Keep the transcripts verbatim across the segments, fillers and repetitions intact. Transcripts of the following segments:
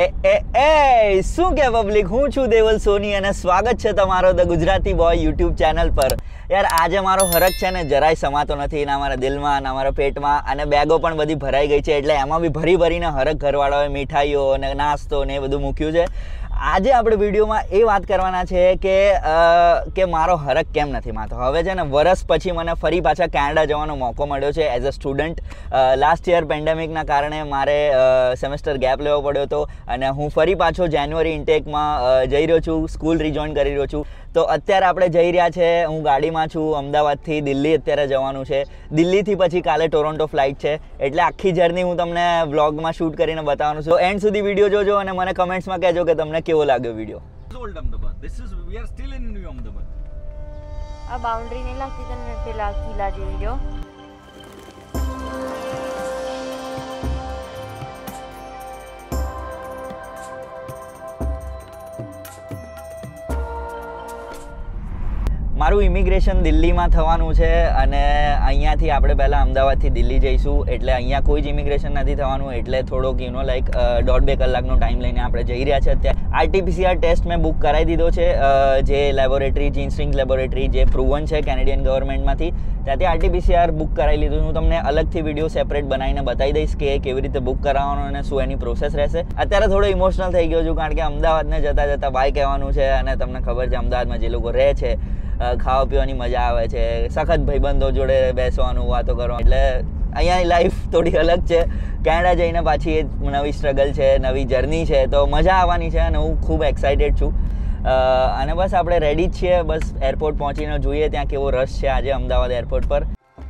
એ એ એ શું કે પબ્લિક, હું છું દેવલ સોની અને સ્વાગત છે તમારો the Gujarati boy YouTube channel પર. યાર આજે મારો હરખ છે ને જરાય સમાતો નથી, ના મારા દિલમાં ના મારા પેટમાં, અને બેગો પણ બધી ભરાઈ ગઈ છે, એટલે એમાં બી ભરી ભરીને હરખ ઘરવાળાઓએ મીઠાઈઓ અને નાસ્તો ને એ બધું મૂક્યું છે. આજે આપણે વિડીયોમાં એ વાત કરવાના છે કે કે મારો હરખ કેમ નથી માતો. હવે છે ને વરસ પછી મને ફરી પાછા કેનેડા જવાનો મોકો મળ્યો છે as a student. Last year પેન્ડેમિકના કારણે મારે સેમેસ્ટર ગેપ લેવો પડ્યો હતો અને હું ફરી પાછો જાન્યુઆરી ઇન્ટેકમાં જઈ રહ્યો છું, સ્કૂલ રિજોઈન કરી રહ્યો છું. તો અત્યારે આપણે જઈ રહ્યા છે, હું ગાડીમાં છું, અમદાવાદથી દિલ્હી અત્યારે જવાનું છે. દિલ્હીથી પછી કાલે ટોરોન્ટો ફ્લાઇટ છે, એટલે આખી જર્ની હું તમને વ્લોગમાં શૂટ કરીને બતાવવાનું છું. એન્ડ સુધી વિડીયો જોજો અને મને કમેન્ટ્સમાં કહેજો કે તમને કેવો લાગ્યો video. Old Ahmedabad. This is we are still in New Ahmedabad. આ બાઉન્ડ્રી નહીં લાગતી તને પેલા કિલ્લા જેવી જો. મારું ઇમિગ્રેશન દિલ્હીમાં થવાનું છે અને અહીંયાથી આપણે પહેલાં અમદાવાદથી દિલ્હી જઈશું, એટલે અહીંયા કોઈ જ ઇમિગ્રેશન નથી થવાનું, એટલે થોડોક યુ નો લાઈક દોઢ બે કલાકનો ટાઈમ લઈને આપણે જઈ રહ્યા છે. અત્યારે આરટીપીસીઆર ટેસ્ટ મેં બુક કરાવી દીધો છે, જે લેબોરેટરી જીન્સ્ટ્રિંગ લેબોરેટરી જે પ્રૂવન છે કેનેડિયન ગવર્મેન્ટમાંથી, ત્યાંથી આરટીપીસીઆર બુક કરાવી લીધું. હું તમને અલગથી વિડીયો સેપરેટ બનાવીને બતાવી દઈશ કે કેવી રીતે બુક કરાવવાનો અને શું એની પ્રોસેસ રહેશે. અત્યારે થોડો ઇમોશનલ થઈ ગયો છું, કારણ કે અમદાવાદને જતાં જતાં બાય કહેવાનું છે, અને તમને ખબર છે અમદાવાદમાં જે લોકો રહે છે, ખાવા પીવાની મજા આવે છે, સખત ભાઈબંધો જોડે બેસવાનું, વાતો કરવાનું, એટલે અહીંયાની લાઈફ થોડી અલગ છે. કેનેડા જઈને પાછી એ નવી સ્ટ્રગલ છે, નવી જર્ની છે, તો મજા આવવાની છે અને હું ખૂબ એક્સાઇટેડ છું. અને બસ આપણે રેડી જ છીએ, બસ એરપોર્ટ પહોંચીને જોઈએ ત્યાં કેવો રશ છે આજે અમદાવાદ એરપોર્ટ પર.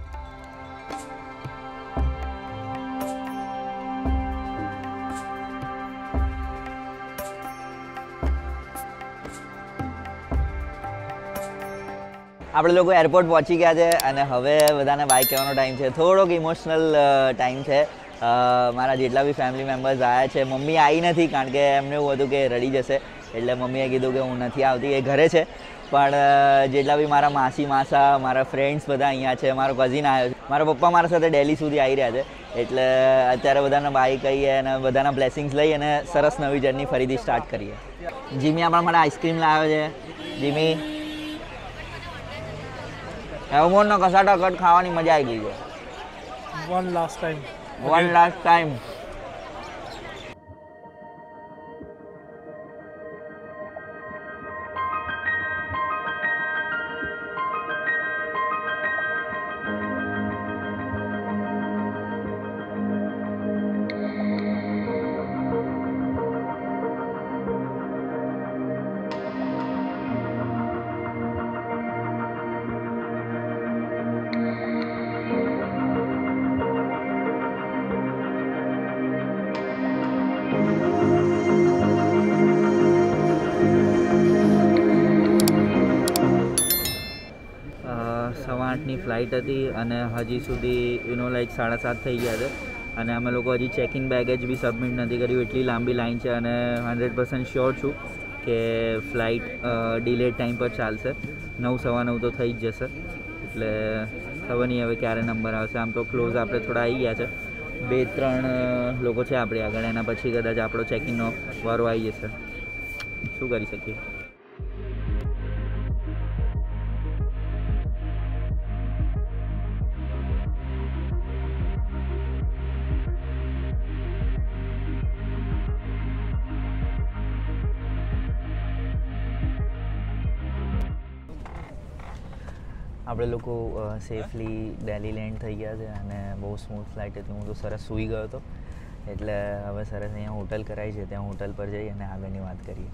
આપણે લોકો એરપોર્ટ પહોંચી ગયા છે અને હવે બધાને બાય કહેવાનો ટાઈમ છે. થોડોક ઇમોશનલ ટાઈમ છે. મારા જેટલા બી ફેમિલી મેમ્બર્સ આવ્યા છે, મમ્મી આવી નથી કારણ કે એમને એવું હતું કે રડી જશે, એટલે મમ્મીએ કીધું કે હું નથી આવતી, એ ઘરે છે. પણ જેટલા બી મારા માસી માસા, મારા ફ્રેન્ડ્સ બધા અહીંયા છે, મારો કઝિન આવ્યો છે, મારા પપ્પા મારા સાથે દિલ્હી સુધી આવી રહ્યા છે, એટલે અત્યારે બધાને બાય કહીએ અને બધાના બ્લેસિંગ્સ લઈ અને સરસ નવી જર્ની ફરીથી સ્ટાર્ટ કરીએ. જીમી આપણા માટે આઈસ્ક્રીમ લાવ્યો છે. જીમી હેવમોનનો કસાટા કટ ખાવાની મજા આવી ગઈ છે. One last time. One last time. સવા આઠની ફ્લાઇટ હતી અને હજી સુધી યુનો લાઈક સાડા સાત થઈ ગયા છે અને અમે લોકો હજી ચેક ઇન બેગેજ બી સબમિટ નથી કર્યું, એટલી લાંબી લાઈન છે. અને હંડ્રેડ પર્સન્ટ શ્યોર છું કે ફ્લાઇટ ડિલેડ ટાઈમ પર ચાલશે. નવ સવા નવ તો થઈ જ જશે, એટલે ખબર નહીં હવે ક્યારે નંબર આવશે. આમ તો ક્લોઝ આપણે થોડા આવી ગયા છે, બે ત્રણ લોકો છે આપણી આગળ, એના પછી કદાચ આપણો ચેકિંગનો વારો આવી જશે. શું કરી શકીએ. આપણે લોકો સેફલી દિલ્હી લેન્ડ થઈ ગયા છે અને બહુ સ્મૂથ ફ્લાઇટ હતી. હું તો સરસ સૂઈ ગયો હતો, એટલે હવે સરસ અહીંયા હોટલ કરાવી છે, ત્યાં હોટલ પર જઈ અને આગળની વાત કરીએ.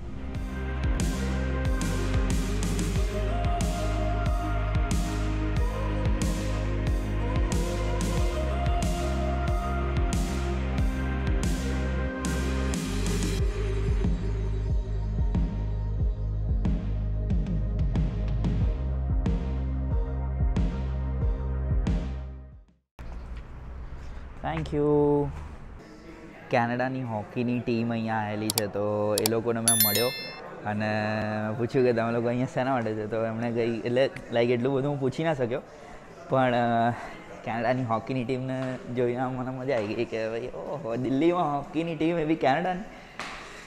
Thank you. કેનેડાની હોકીની ટીમ અહીંયા આવેલી છે, તો એ લોકોને મેં મળ્યો અને પૂછ્યું કે તમે લોકો અહીંયા શેના માટે છે, તો એમણે કહી એટલે લાઈક એટલું બધું હું પૂછી ના શક્યો, પણ કેનેડાની હોકીની ટીમને જોઈને મને મજા આવી ગઈ કે ભાઈ ઓહો દિલ્હીમાં હોકીની ટીમ એવી કેનેડાની.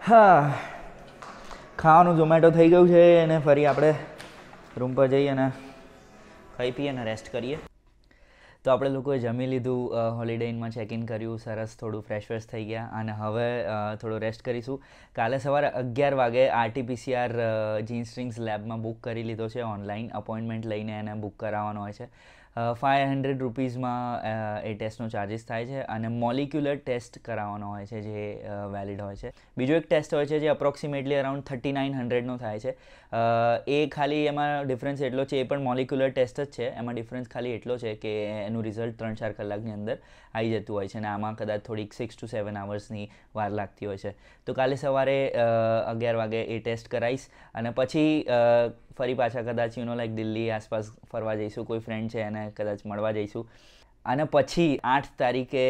હા ખાવાનું ઝોમેટો થઈ ગયું છે અને ફરી આપણે રૂમ પર જઈએ અને ખાઈ પીએ અને રેસ્ટ કરીએ. તો આપણે લોકોએ જમી લીધું, હોલિડે ઇનમાં ચેક ઇન કર્યું, સરસ થોડું ફ્રેશ ફ્રેશ થઈ ગયા અને હવે થોડો રેસ્ટ કરીશું. કાલે સવારે અગિયાર વાગે આરટીપીસીઆર જીન સ્ટ્રિંગ્સ લેબમાં બુક કરી લીધો છે. ઓનલાઈન અપોઇન્ટમેન્ટ લઈને એને બુક કરાવવાનો હોય છે. ફાઇવ હંડ્રેડ રૂપીઝમાં એ ટેસ્ટનો ચાર્જિસ થાય છે અને મોલિક્યુલર ટેસ્ટ કરાવવાનો હોય છે જે વેલિડ હોય છે. બીજો એક ટેસ્ટ હોય છે જે અપ્રોક્સિમેટલી અરાઉન્ડ થર્ટી નાઇન હંડ્રેડનો થાય છે. એ ખાલી એમાં ડિફરન્સ એટલો છે, એ પણ મોલિક્યુલર ટેસ્ટ જ છે. એમાં ડિફરન્સ ખાલી એટલો છે કે એનું રિઝલ્ટ ત્રણ ચાર કલાકની અંદર આવી જતું હોય છે અને આમાં કદાચ થોડીક સિક્સ ટુ સેવન આવર્સની વાર લાગતી હોય છે. તો કાલે સવારે અગિયાર વાગે એ ટેસ્ટ કરાવીશ અને પછી ફરી પાછા કદાચ યુ નો લાઈક દિલ્હી આસપાસ ફરવા જઈશું. કોઈ ફ્રેન્ડ છે એને કદાચ મળવા જઈશું અને પછી આઠ તારીખે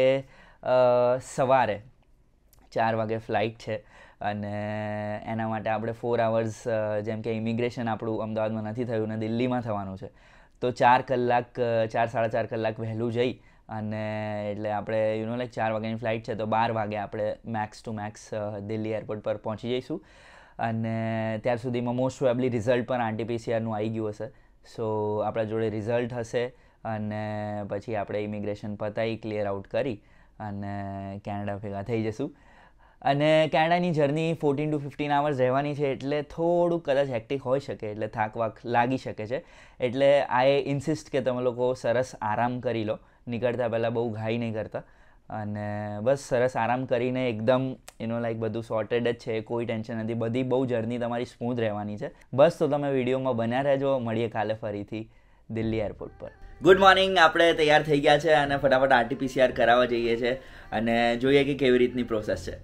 સવારે ચાર વાગે ફ્લાઇટ છે અને એના માટે આપણે ફોર આવર્સ, જેમ કે ઇમિગ્રેશન આપણું અમદાવાદમાં નથી થયું ને દિલ્હીમાં થવાનું છે, તો ચાર કલાક ચાર સાડા ચાર કલાક વહેલું જઈ અને એટલે આપણે યુ નો લાઈક ચાર વાગ્યાની ફ્લાઇટ છે તો બાર વાગે આપણે max to max Delhi airport પર પહોંચી જઈશું અને ત્યાર સુધીમાં મોસ્ટ પ્રોબેબલી રિઝલ્ટ પણ આરટીપીસીઆરનું આવી ગયું હશે. સો આપણા જોડે રિઝલ્ટ હશે અને પછી આપણે ઇમિગ્રેશન પતાવી ક્લિયર આઉટ કરી અને કેનેડા ભેગા થઈ જશું. અને કેનેડાની journey fourteen to fifteen hours રહેવાની છે એટલે થોડુંક કદાચ હેક્ટિક હોઈ શકે, એટલે થાક વાક લાગી શકે છે. એટલે આઈ ઇન્સિસ્ટ કે તમે લોકો સરસ આરામ કરી લો, નીકળતા પહેલાં બહુ ઘાઈ નહીં કરતા અને બસ સરસ આરામ કરીને એકદમ એનો લાઈક બધું સોર્ટેડ જ છે, કોઈ ટેન્શન નથી, બધી બહુ જર્ની તમારી સ્મૂથ રહેવાની છે. બસ તો તમે વિડીયોમાં બન્યા રહેજો, મળીએ કાલે ફરીથી દિલ્હી એરપોર્ટ પર. ગુડ મોર્નિંગ, આપણે તૈયાર થઈ ગયા છે અને ફટાફટ આરટીપીસીઆર કરાવવા જઈએ છીએ અને જોઈએ કે કેવી રીતની પ્રોસેસ છે.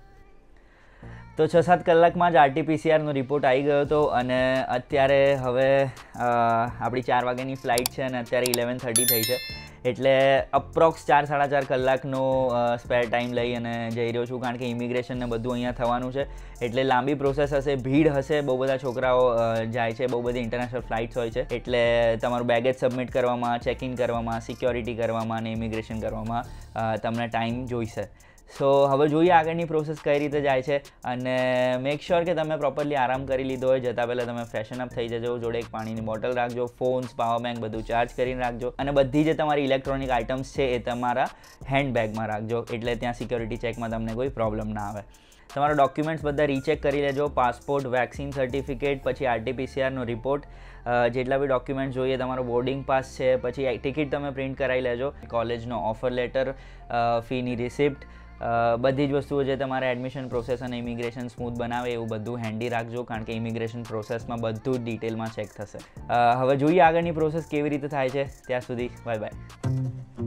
તો છ સાત કલાકમાં જ આરટીપીસીઆરનો રિપોર્ટ આવી ગયો હતો અને અત્યારે હવે આપણી ચાર વાગ્યાની ફ્લાઇટ છે અને અત્યારે ઇલેવન થર્ટી થઈ છે એટલે અપ્રોક્સ ચાર સાડા ચાર કલાકનો સ્પેર ટાઈમ લઈ અને જઈ રહ્યો છું, કારણ કે ઇમિગ્રેશન ને બધું અહીંયા થવાનું છે એટલે લાંબી પ્રોસેસ હશે, ભીડ હશે, બહુ બધા છોકરાઓ જાય છે, બહુ બધી ઇન્ટરનેશનલ ફ્લાઇટ્સ હોય છે એટલે તમારું બેગેજ સબમિટ કરવામાં, ચેક ઇન કરવામાં, સિક્યોરિટી કરવામાં અને ઇમિગ્રેશન કરવામાં તમને ટાઈમ જોઈશે. સો હવે જોઈએ આગળની પ્રોસેસ કઈ રીતે જાય છે અને મેક શ્યોર કે તમે પ્રોપરલી આરામ કરી લીધો હોય. જતાં પહેલાં તમે ફ્રેશન અપ થઈ જજો, જોડે એક પાણીની બોટલ રાખજો, ફોન્સ, પાવર બેંક બધું ચાર્જ કરીને રાખજો અને બધી જે તમારી ઇલેક્ટ્રોનિક આઇટમ્સ છે એ તમારા હેન્ડબેગમાં રાખજો એટલે ત્યાં સિક્યોરિટી ચેકમાં તમને કોઈ પ્રોબ્લેમ ના આવે. તમારા ડોક્યુમેન્ટ્સ બધા રીચેક કરી લેજો, પાસપોર્ટ, વેક્સિન સર્ટિફિકેટ, પછી આરટીપીસીઆરનો રિપોર્ટ, જેટલા બી ડોક્યુમેન્ટ્સ જોઈએ, તમારો બોર્ડિંગ પાસ છે, પછી ટિકિટ તમે પ્રિન્ટ કરાવી લેજો, કોલેજનો ઓફર લેટર, ફીની રિસિપ્ટ, બધી જ વસ્તુઓ જે તમારે એડમિશન પ્રોસેસ અને ઇમિગ્રેશન સ્મૂથ બનાવે એવું બધું હેન્ડી રાખજો, કારણ કે ઇમિગ્રેશન પ્રોસેસમાં બધું જ ડિટેલમાં ચેક થશે. હવે જોઈએ આગળની પ્રોસેસ કેવી રીતે થાય છે. ત્યાં સુધી બાય બાય.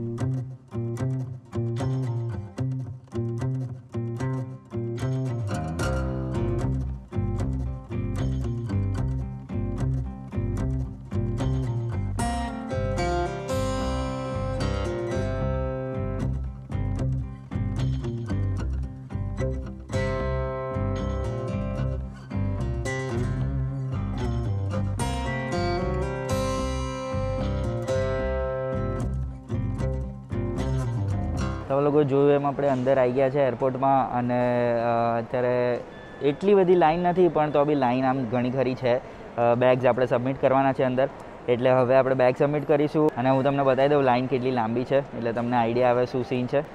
તમે લોકો જોયું એમ આપણે અંદર આવી ગયા છે એરપોર્ટમાં અને અત્યારે એટલી બધી લાઈન નથી પણ તો બી લાઈન આમ ઘણી ખરી છે. બેગ્સ આપણે સબમિટ કરવાના છે અંદર એટલે હવે આપણે બેગ સબમિટ કરીશું અને હું તમને બતાવી દઉં લાઈન કેટલી લાંબી છે એટલે તમને આઈડિયા આવે શું સીન છે.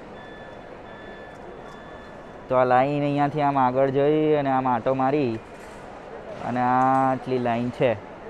તો આ લાઈન અહીંયાથી આમ આગળ જઈ અને આમ આંટો મારી અને આટલી લાઈન છે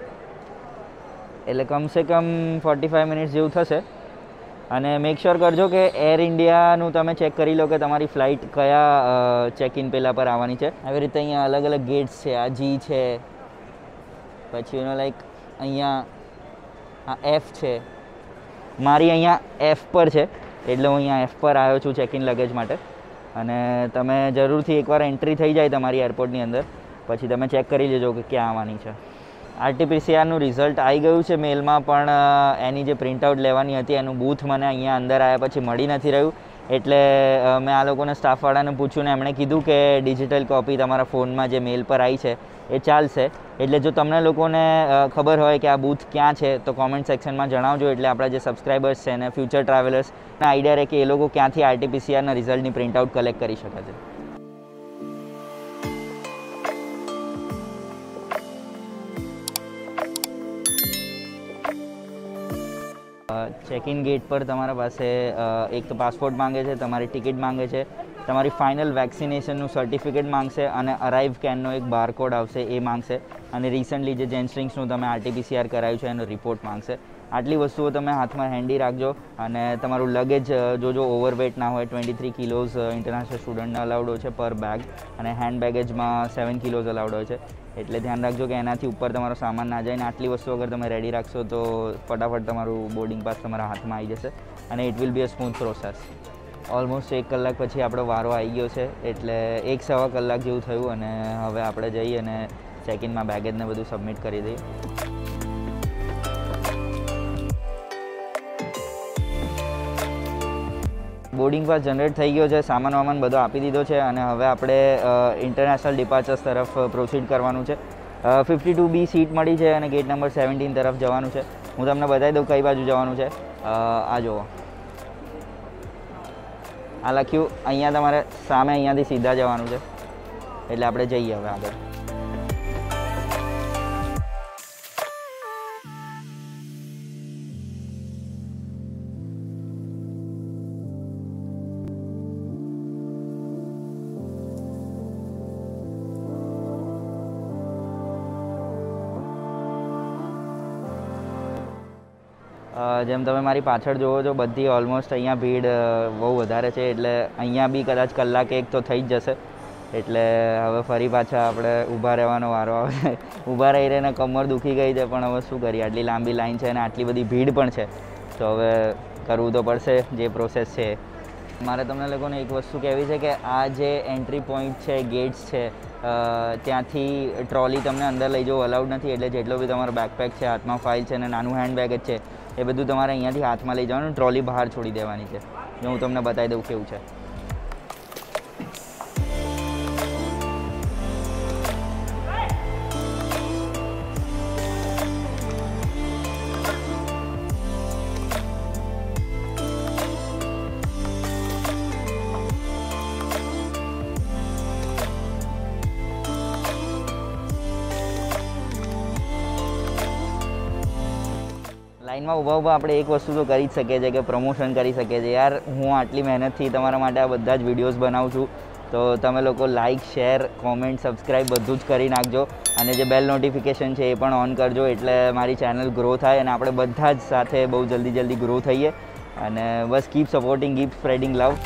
એટલે કમસે કમ ફોર્ટી ફાઈવ મિનિટ્સ જેવું થશે. અને મેક શ્યોર કરજો કે એર ઇન્ડિયાનું તમે ચેક કરી લો કે તમારી ફ્લાઇટ કયા ચેક ઇન પહેલાં પર આવવાની છે. આવી રીતે અહીંયા અલગ અલગ ગેટ્સ છે, આ જી છે, પછી એનો લાઈક અહીંયા આ એફ છે, મારી અહીંયા એફ પર છે એટલે હું અહીંયા એફ પર આવ્યો છું ચેક ઇન લગેજ માટે. અને તમે જરૂરથી એકવાર એન્ટ્રી થઈ જાય તમારી એરપોર્ટની અંદર પછી તમે ચેક કરી લેજો કે ક્યાં આવવાની છે. આરટીપીસીઆરનું રિઝલ્ટ આવી ગયું છે મેલમાં, પણ એની જે પ્રિન્ટઆઉટ લેવાની હતી એનું બૂથ મને અહીંયા અંદર આવ્યા પછી મળી નથી રહ્યું એટલે મેં આ લોકોને સ્ટાફવાળાને પૂછ્યું ને એમણે કીધું કે ડિજિટલ કોપી તમારા ફોનમાં જે મેલ પર આવી છે એ ચાલશે. એટલે જો તમને લોકોને ખબર હોય કે આ બૂથ ક્યાં છે તો કોમેન્ટ સેક્શનમાં જણાવજો એટલે આપણા જે સબસ્ક્રાઈબર્સ છે અને ફ્યુચર ટ્રાવેલર્સને આઈડિયા રહે કે એ લોકો ક્યાંથી આરટીપીસીઆરના રિઝલ્ટની પ્રિન્ટઆઉટ કલેક્ટ કરી શકે છે. ચેક ઇન ગેટ પર તમારા પાસે એક તો પાસપોર્ટ માંગે છે, તમારી ટિકિટ માંગે છે, તમારી ફાઇનલ વેક્સિનેશનનું સર્ટિફિકેટ માંગશે અને અરાઇવ કેનનો એક બારકોડ આવશે એ માંગશે અને રિસન્ટલી જે જેન્સ્ટ્રિંગ્સનું તમે આરટીપીસીઆર કરાવ્યું છે એનો રિપોર્ટ માંગશે. આટલી વસ્તુઓ તમે હાથમાં હેન્ડી રાખજો અને તમારું લગેજ જોજો ઓવરવેટ ના હોય. ટ્વેન્ટી થ્રી કિલોઝ ઇન્ટરનેશનલ સ્ટુડન્ટને અલાઉડ હોય છે પર બેગ અને હેન્ડ બેગેજમાં સેવન કિલોઝ અલાઉડ હોય છે, એટલે ધ્યાન રાખજો કે એનાથી ઉપર તમારો સામાન ના જાય. ને આટલી વસ્તુ અગર તમે રેડી રાખશો તો ફટાફટ તમારું બોર્ડિંગ પાસ તમારા હાથમાં આવી જશે અને it will be a smooth process. Almost એક કલાક પછી આપણો વારો આવી ગયો છે, એટલે એક સવા કલાક જેવું થયું અને હવે આપણે જઈએ અને ચેક ઇનમાં બેગેજને બધું સબમિટ કરી દઈએ. બોર્ડિંગ પાસ જનરેટ થઈ ગયો છે, સામાન વામાન બધો આપી દીધો છે અને હવે આપણે ઇન્ટરનેશનલ ડિપાર્ચર્સ તરફ પ્રોસીડ કરવાનું છે. ફિફ્ટી ટુ બી સીટ મળી છે અને ગેટ નંબર સેવન્ટીન તરફ જવાનું છે. હું તમને બતાવી દઉં કઈ બાજુ જવાનું છે. આ જુઓ, આ લખ્યું, અહીંયા તમારે સામે અહીંયાથી સીધા જવાનું છે, એટલે આપણે જઈએ હવે આગળ. જેમ તમે મારી પાછળ જોવો છો, બધી ઓલમોસ્ટ અહીંયા ભીડ બહુ વધારે છે, એટલે અહીંયા બી કદાચ કલાક એક તો થઈ જ જશે. એટલે હવે ફરી પાછા આપણે ઊભા રહેવાનો વારો આવે. ઊભા રહી રહીને કમર દુખી ગઈ છે, પણ હવે શું કરીએ, આટલી લાંબી લાઈન છે અને આટલી બધી ભીડ પણ છે, તો હવે કરવું તો પડશે જે પ્રોસેસ છે. મારે તમને લોકોને એક વસ્તુ કહેવી છે કે આ જે એન્ટ્રી પોઈન્ટ છે, ગેટ્સ છે, ત્યાંથી ટ્રોલી તમને અંદર લઈ જવું અલાઉડ નથી. એટલે જેટલો બી તમારો બેકપેક છે, હાથમાં ફાઇલ છે અને નાનું હેન્ડ બેગ જ છે, એ બધું તમારે અહીંયાથી હાથમાં લઈ જવાનું, ટ્રોલી બહાર છોડી દેવાની છે. જો હું તમને બતાવી દઉં કેવું છે. લાઈનમાં ઊભા ઊભા આપણે એક વસ્તુ તો કરી જ શકીએ છીએ કે પ્રમોશન કરી શકીએ છીએ. યાર, હું આટલી મહેનતથી તમારા માટે આ બધા જ વિડીયોઝ બનાવું છું, તો તમે લોકો લાઇક, શેર, કોમેન્ટ, સબસ્ક્રાઈબ બધું જ કરી નાખજો અને જે બેલ નોટિફિકેશન છે એ પણ ઓન કરજો, એટલે મારી ચેનલ ગ્રો થાય અને આપણે બધા જ સાથે બહુ જલ્દી જલ્દી ગ્રો થઈએ. અને બસ keep supporting, keep spreading love.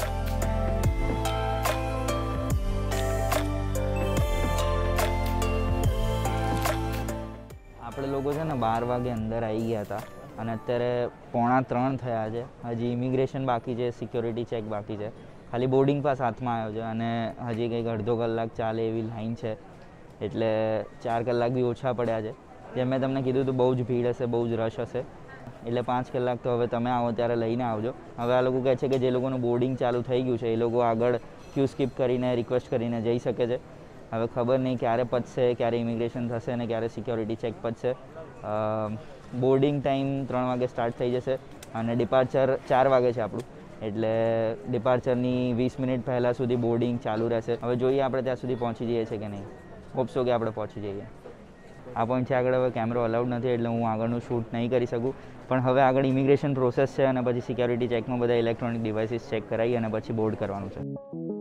આપણે લોકો છે ને બાર વાગે અંદર આવી ગયા હતા અને અત્યારે પોણા ત્રણ થયા છે. હજી ઇમિગ્રેશન બાકી છે, સિક્યોરિટી ચેક બાકી છે, ખાલી બોર્ડિંગ પાસ હાથમાં આવ્યો છે અને હજી કંઈક અડધો કલાક ચાલે એવી લાઈન છે, એટલે ચાર કલાક બી ઓછા પડ્યા છે. જેમ મેં તમને કીધું તો બહુ જ ભીડ હશે, બહુ જ રશ હશે, એટલે પાંચ કલાક તો હવે તમે આવો ત્યારે લઈને આવજો. હવે આ લોકો કહે છે કે જે લોકોનું બોર્ડિંગ ચાલુ થઈ ગયું છે એ લોકો આગળ ક્યુ સ્કીપ કરીને રિક્વેસ્ટ કરીને જઈ શકે છે. હવે ખબર નહીં ક્યારે પતશે, ક્યારે ઇમિગ્રેશન થશે અને ક્યારે સિક્યોરિટી ચેક પતશે. બોર્ડિંગ ટાઈમ ત્રણ વાગે સ્ટાર્ટ થઈ જશે અને ડિપાર્ચર ચાર વાગે છે આપણું, એટલે ડિપાર્ચરની વીસ મિનિટ પહેલાં સુધી બોર્ડિંગ ચાલુ રહેશે. હવે જોઈએ આપણે ત્યાં સુધી પહોંચી જઈએ છીએ કે નહીં. હોપસો કે આપણે પહોંચી જઈએ. આ પોઈન્ટથી આગળ હવે કેમેરો અલાઉડ નથી, એટલે હું આગળનું શૂટ નહીં કરી શકું, પણ હવે આગળ ઇમિગ્રેશન પ્રોસેસ છે અને પછી સિક્યોરિટી ચેકમાં બધા ઇલેક્ટ્રોનિક ડિવાઇસીસ ચેક કરાવી અને પછી બોર્ડ કરવાનું છે.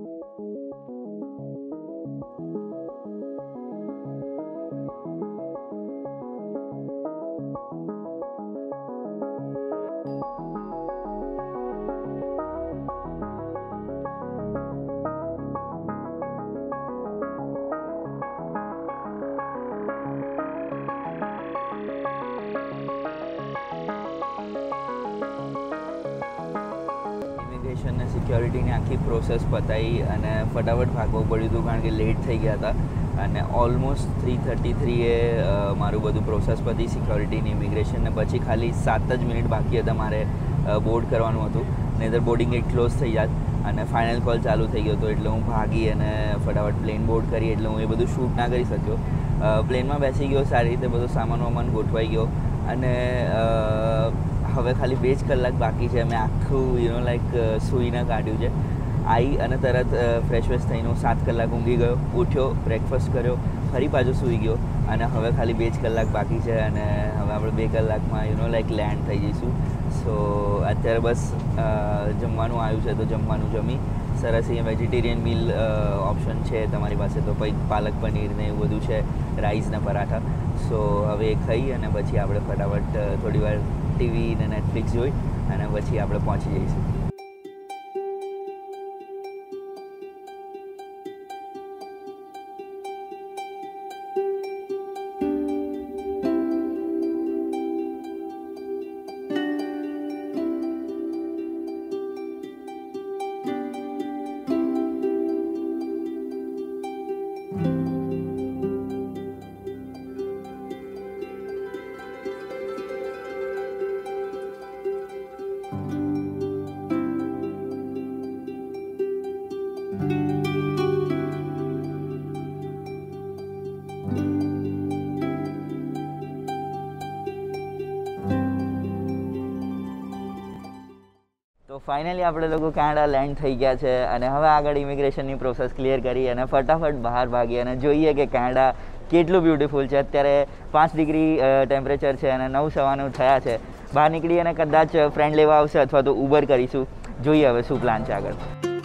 ઇમિગ્રેશન અને સિક્યોરિટીની આખી પ્રોસેસ પતાવી અને ફટાફટ ભાગવું પડ્યું હતું, કારણ કે લેટ થઈ ગયા હતા અને ઓલમોસ્ટ થ્રી થર્ટી થ્રીએ મારું બધું પ્રોસેસ પતી, સિક્યોરિટીની, ઇમિગ્રેશન, ને પછી ખાલી સાત જ મિનિટ બાકી હતા મારે બોર્ડ કરવાનું હતું, નહીંતર બોર્ડિંગ ગેટ ક્લોઝ થઈ જાત અને ફાઇનલ કોલ ચાલુ થઈ ગયો હતો. એટલે હું ભાગી અને ફટાફટ પ્લેન બોર્ડ કરી, એટલે હું એ બધું શૂટ ના કરી શક્યો. પ્લેનમાં બેસી ગયો, સારી રીતે બધો સામાન વામાન ગોઠવાઈ ગયો અને હવે ખાલી બે જ કલાક બાકી છે. મેં આખું યુ નો લાઈક સૂઈને કાઢ્યું છે. આવી અને તરત ફ્રેશ વેશ થઈને હું સાત કલાક ઊંઘી ગયો, ઉઠ્યો, બ્રેકફાસ્ટ કર્યો, ફરી પાછો સૂઈ ગયો અને હવે ખાલી બે જ કલાક બાકી છે અને હવે આપણે બે કલાકમાં યુ નો લાઈક લેન્ડ થઈ જઈશું સો અત્યારે બસ જમવાનું આવ્યું છે તો જમવાનું જમી સરસ અહીંયા વેજીટેરિયન મીલ ઓપ્શન છે તમારી પાસે તો પછી પાલક પનીર ને એવું બધું છે રાઈસ ને પરાઠા સો હવે એ ખાઈ અને પછી આપણે ફટાફટ થોડી વાર ટીવી ને નેટફ્લિક્સ જોઈ અને પછી આપણે પહોંચી જઈશું. તો ફાઇનલી આપણે લોકો કેનેડા લેન્ડ થઈ ગયા છે અને હવે આગળ ઇમિગ્રેશનની પ્રોસેસ ક્લિયર કરી અને ફટાફટ બહાર ભાગી અને જોઈએ કે કેનેડા કેટલું બ્યુટીફુલ છે. અત્યારે પાંચ ડિગ્રી ટેમ્પરેચર છે અને નવ સવાનું થયા છે. બહાર નીકળી અને કદાચ ફ્રેન્ડ લેવા આવશે અથવા તો ઉબર કરીશું. જોઈએ હવે શું પ્લાન છે આગળ.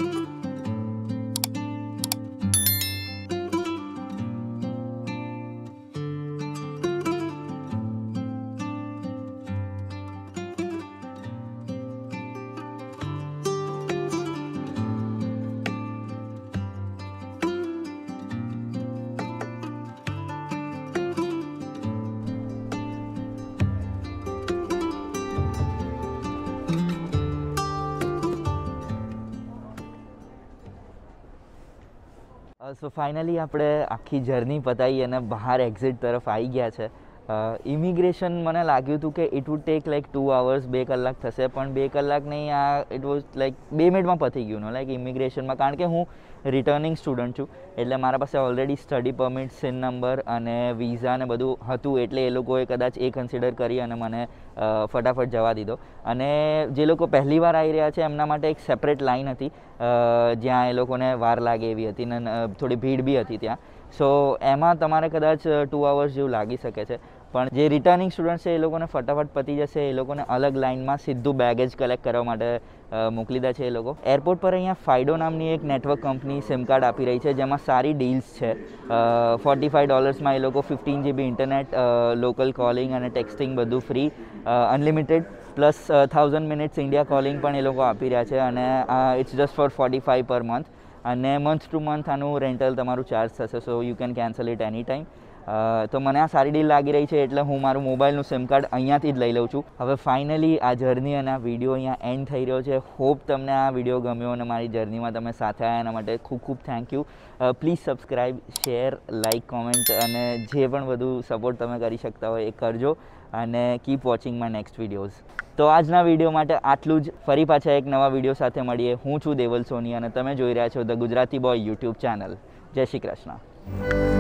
સો ફાઇનલી આપણે આખી જર્ની પતાવી અને બહાર એક્ઝિટ તરફ આવી ગયા છે. ઇમિગ્રેશન મને લાગ્યું હતું કે it would take like two hours બે કલાક થશે પણ બે કલાક નહીં આ ઇટ વોઝ લાઈક બે મિનિટમાં પતી ગયું ને લાઈક ઇમિગ્રેશનમાં. કારણ કે હું રિટર્નિંગ સ્ટુડન્ટ છું એટલે મારા પાસે already study permit SIN number અને વિઝા ને બધું હતું એટલે એ લોકોએ કદાચ એ કન્સિડર કરી અને મને ફટાફટ જવા દીધો. અને જે લોકો પહેલી વાર આવી રહ્યા છે એમના માટે એક સેપરેટ લાઈન હતી જ્યાં એ લોકોને વાર લાગે એવી હતી ને થોડી ભીડ બી હતી ત્યાં. સો એમાં તમારે કદાચ ટુ અવર્સ જેવું લાગી શકે છે પણ જે રિટર્નિંગ સ્ટુડન્ટ છે એ લોકોને ફટાફટ પતી જશે. એ લોકોને અલગ લાઇનમાં સીધું બેગેજ કલેક્ટ કરવા માટે મોકલી દે છે એ લોકો. એરપોર્ટ પર અહીંયા ફાઇડો નામની એક નેટવર્ક કંપની સિમ કાર્ડ આપી રહી છે જેમાં સારી ડીલ્સ છે. ફોર્ટી ફાઈવ ડોલર્સમાં એ લોકો fifteen GB internet, local calling અને ટેક્સ્ટિંગ બધું free, unlimited plus thousand minutes India calling પણ એ લોકો આપી રહ્યા છે અને it's just four forty five per month અને મંથ ટુ મંથ આનું રેન્ટલ તમારું ચાર્જ થશે. So you can cancel it any time. તો મને આ સારી ડીલ લાગી રહી છે એટલે હું મારું મોબાઈલનું સિમ કાર્ડ અહીંયાથી જ લઈ લઉં છું. હવે ફાઇનલી આ જર્ની અને આ વિડીયો અહીંયા એન્ડ થઈ રહ્યો છે. હોપ તમને આ વિડીયો ગમ્યો અને મારી જર્નીમાં તમે સાથે આવ્યા એના માટે ખૂબ ખૂબ thank you. Please subscribe, share, like, comment અને જે પણ બધું સપોર્ટ તમે કરી શકતા હોય એ કરજો અને keep watching my next videos. તો આજના વિડીયો માટે આટલું જ. ફરી પાછા એક નવા વિડીયો સાથે મળીએ. હું છું દેવલ સોની અને તમે જોઈ રહ્યા છો the Gujarati boy YouTube channel. જય શ્રી કૃષ્ણ.